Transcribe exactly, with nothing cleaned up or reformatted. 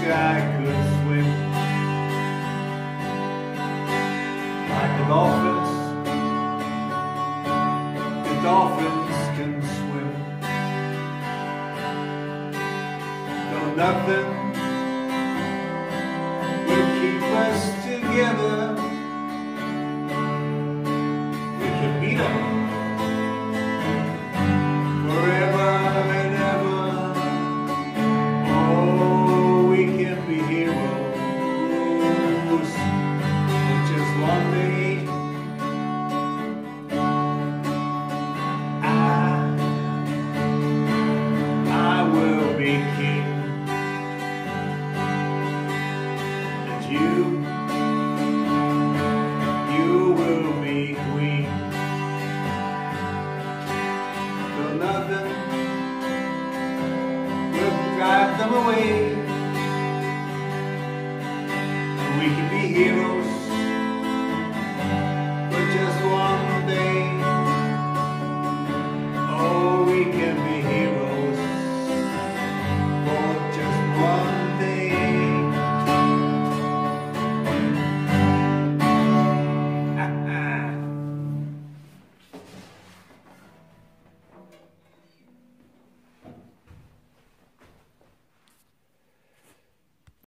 I could swim like the dolphins. The dolphins can swim. Though nothing will keep us together, we can beat them forever and ever. Oh, we can be heroes for just one day. I, I will be king, and you, you will be queen. Though nothing will drive them away, we can be heroes